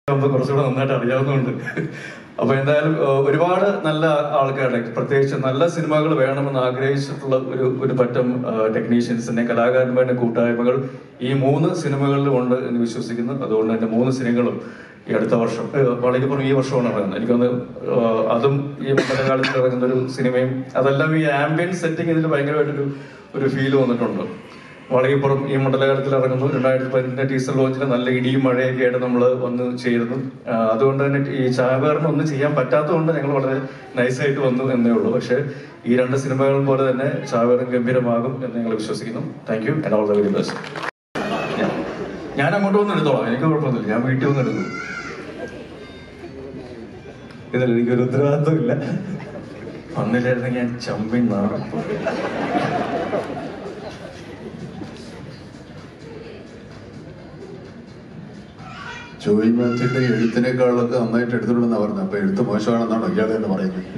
കുറച്ചുകൂടെ നന്നായിട്ട് അറിയാവുന്നതുകൊണ്ട് അപ്പൊ എന്തായാലും ഒരുപാട് നല്ല ആൾക്കാരുടെ പ്രത്യേകിച്ച് നല്ല സിനിമകൾ വേണമെന്ന് ആഗ്രഹിച്ചിട്ടുള്ള ഒരു പറ്റം ടെക്നീഷ്യൻസിന്റെ കലാകാരന്മാരുടെ കൂട്ടായ്മകൾ ഈ 3 സിനിമകളിലും ഉണ്ട് എന്ന് വിശ്വസിക്കുന്നു. അതുകൊണ്ട് തന്നെ 3 സിനിമകളും ഈ അടുത്ത വർഷം MALIKAPPURAM ഈ വർഷമാണ് ഇറങ്ങുന്നത്. എനിക്കൊന്ന് അതും ഈ മലയാളത്തിൽ ഇറങ്ങുന്ന ഒരു സിനിമയും അതെല്ലാം ഈ ആംബിയൻസ് സെറ്റിംഗ് ഇതിൽ ഭയങ്കരമായിട്ടൊരു ഫീല് വന്നിട്ടുണ്ട്. MALIKAPPURAM ഈ മണ്ഡലകാലത്തിൽ ഇറങ്ങുന്നു. 2018 ടീസർ ലോഞ്ചിൽ നല്ല ഇടിയും മഴയൊക്കെ ആയിട്ട് നമ്മൾ വന്ന് ചേരുന്നു. അതുകൊണ്ട് തന്നെ ഈ ചാവേറിന് ഒന്നും ചെയ്യാൻ പറ്റാത്തതുകൊണ്ട് ഞങ്ങൾ വളരെ നൈസായിട്ട് വന്നു എന്നേ ഉള്ളൂ. പക്ഷേ ഈ 2 സിനിമകളും പോലെ തന്നെ ചാവേറും ഗംഭീരമാകും എന്ന് ഞങ്ങൾ വിശ്വസിക്കുന്നു. Thank you and all the very best. ഞാൻ അങ്ങോട്ട് വന്ന് എടുത്തോളാം, എനിക്ക് കുഴപ്പമൊന്നുമില്ല. ഞാൻ വീട്ടിൽ വന്ന് എടുക്കും. ഇതിൽ എനിക്കൊരു ഉത്തരവാദിത്വമില്ല. വന്നില്ലായിരുന്നെങ്കിൽ ഞാൻ ചമ്പി നാടും. ജോയി മാത്യുവിന്റെ എഴുത്തിനേക്കാളൊക്കെ നന്നായിട്ട് എടുത്തിട്ടുണ്ടെന്നാണ് പറഞ്ഞത്. അപ്പൊ എഴുത്ത് മോശമാണെന്നാണോ ഇയാൾ തന്നെ പറയുന്നത്?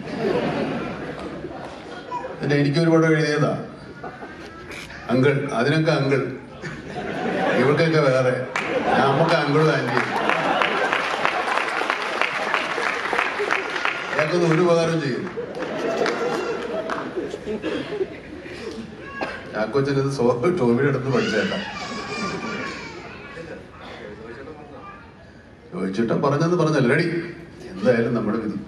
പിന്നെ എനിക്ക് ഒരുപാട് എഴുതിയതാ അങ്കിൾ, അതിനൊക്കെ അങ്കിൾ, ഇവർക്കൊക്കെ വേറെ, നമുക്ക് അങ്കിളും ആന്റി. ഞങ്ങൾക്കൊന്നും ഒരു ഉപകാരം ചെയ്യും. ചാക്കോച്ചനത് ടോമിയുടെ അടുത്ത് പഠിച്ചേട്ടാ. ചോദിച്ചിട്ടാ പറഞ്ഞെന്ന് പറഞ്ഞല്ലോ. റെഡി, എന്തായാലും നമ്മുടെ വിധി.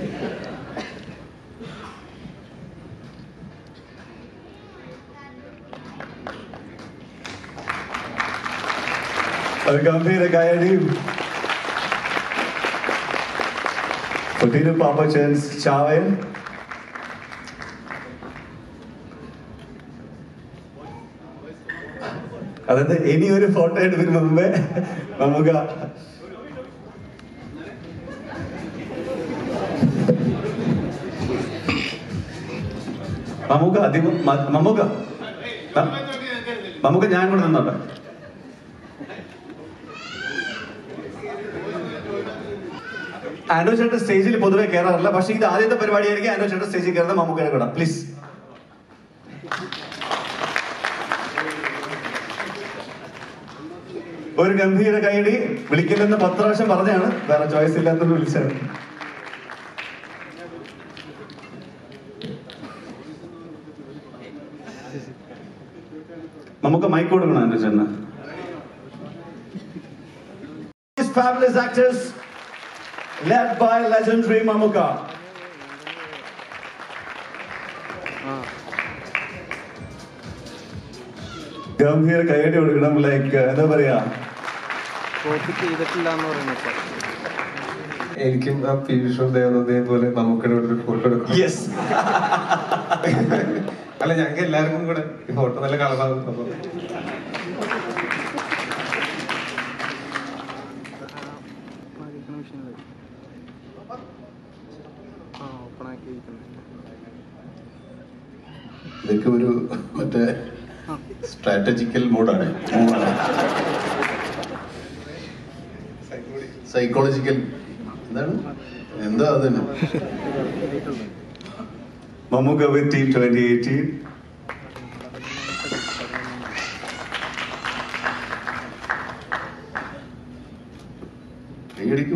ഗംഭീര ഗായകയും Potino Papa Chan's CHAVER. അതായത് ഇനി ഒരു ഫോട്ടോ ആയിട്ട് വരുമ്പോ മുമ്പേ നമുക്ക് മമ്മൂക്ക ഞാൻ കൂടെ നിന്നോട്ടെ. ആൻഡോ ചേട്ടൻ സ്റ്റേജിൽ പൊതുവെ കയറാറില്ല, പക്ഷേ ഇത് ആദ്യത്തെ പരിപാടിയായിരിക്കും ആൻഡോ ചേട്ടൻ സ്റ്റേജിൽ കയറുന്നത്. മമ്മൂക്കയെ കൂടെ പ്ലീസ്. ഒരു ഗംഭീര കൈയടി. വിളിക്കില്ലെന്ന് 10 പ്രാവശ്യം പറഞ്ഞാണ്, വേറെ ചോയ്സ് ഇല്ലാത്തത് വിളിച്ചാണ്. നമുക്ക് മൈക്ക് കൊടുക്കണം ആൻഡോ ചേട്ടന്. Fabulous actors led by legendary mammukka. ഗംഭീര കൈയടി കൊടുക്കണം. ലൈക്ക് എന്താ പറയാ, എനിക്കും ആ പീയൂഷും ദേവതയും പോലെ നമുക്കിടെ ഒരു ഫോട്ടോ എടുക്കും. യെസ്. അല്ല, ഞങ്ങൾക്ക് എല്ലാവർക്കും കൂടെ ഈ ഫോട്ടോ നല്ല കളറാകും. അപ്പൊ ഇതൊക്കെ ഒരു മറ്റേ സ്ട്രാറ്റജിക്കൽ മൂഡാണ്, സൈക്കോളജിക്കൽ. എന്താണ് എന്താ അതന്നെ മമ്മൂക്ക വിത്ത് ടീം 2018. കൈയടിക്കും.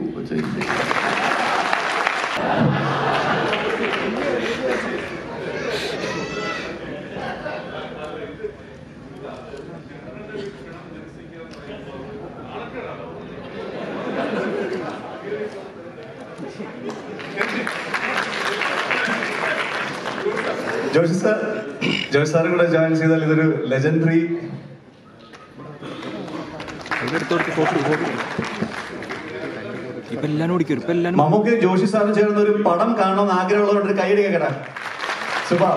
ജോഷി സാറും കൂടെ ജോയിൻ ചെയ്താൽ ഇതൊരു ലെജൻഡറി. മമ്മൂക്ക് ജോഷി സാറും ചേർന്ന് ഒരു പടം കാണണമെന്ന് ആഗ്രഹമുള്ളതുകൊണ്ട് ഒരു കൈയടി കേട്ടാ. സുഭാ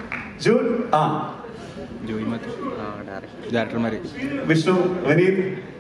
ജൂഡ്. വിഷ്ണു, വിനീത്.